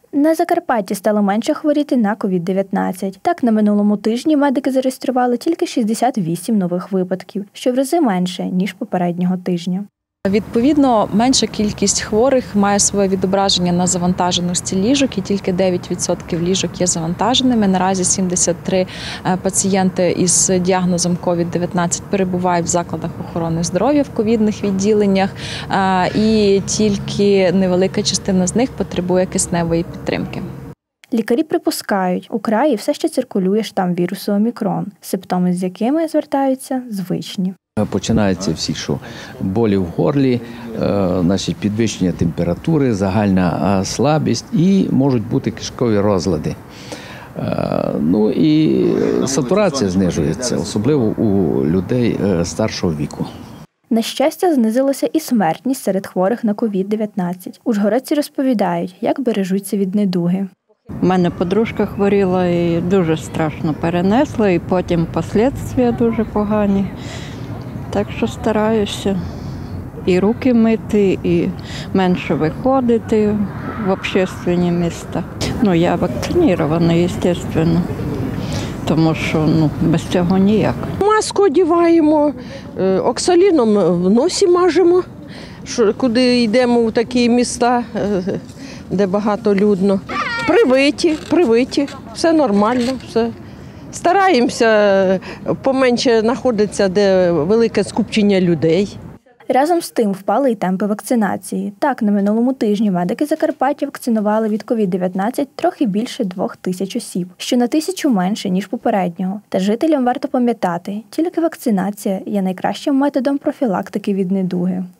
На Закарпатті стало менше хворіти на COVID-19. Так, на минулому тижні медики зареєстрували тільки 68 нових випадків, що в рази менше, ніж попереднього тижня. Відповідно, менша кількість хворих має своє відображення на завантаженості ліжок, і тільки 9% ліжок є завантаженими. Наразі 73 пацієнти із діагнозом COVID-19 перебувають в закладах охорони здоров'я в ковідних відділеннях, і тільки невелика частина з них потребує кисневої підтримки. Лікарі припускають, у краї все ще циркулює штам вірусу омікрон, симптоми з якими звертаються звичні. Починаються всі, що болі в горлі, підвищення температури, загальна слабість і можуть бути кишкові розлади. Ну і сатурація знижується, особливо у людей старшого віку. На щастя, знизилася і смертність серед хворих на COVID-19. Ужгородці розповідають, як бережуться від недуги. У мене подружка хворіла і дуже страшно перенесла, і потім наслідки дуже погані. Так що стараюся і руки мити, і менше виходити в общественні місця. Я вакцинована, звісно, тому що без цього ніяк. Маску одягаємо, оксаліном в носі мажемо, куди йдемо в такі міста, де багатолюдно. Привиті, все нормально, все. Стараємося поменше знаходитися, де велике скупчення людей. Разом з тим впали й темпи вакцинації. Так, на минулому тижні медики Закарпаття вакцинували від COVID-19 трохи більше 2000 осіб, що на 1000 менше, ніж попереднього. Та жителям варто пам'ятати, тільки вакцинація є найкращим методом профілактики від недуги.